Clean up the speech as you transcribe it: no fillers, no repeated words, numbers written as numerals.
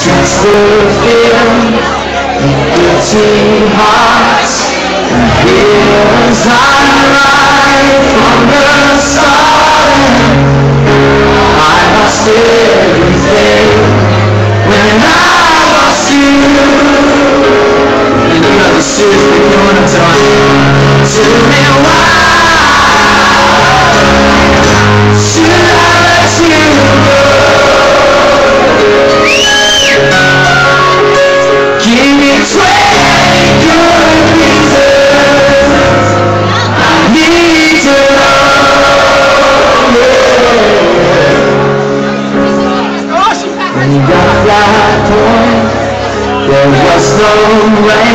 Guilty hearts and fears I right from the start. I lost everything when I lost you. And you know the students been doing them tonight. Tell me why should I let you go? Give me 20 good reasons I need to know. When you got that point, there was no way.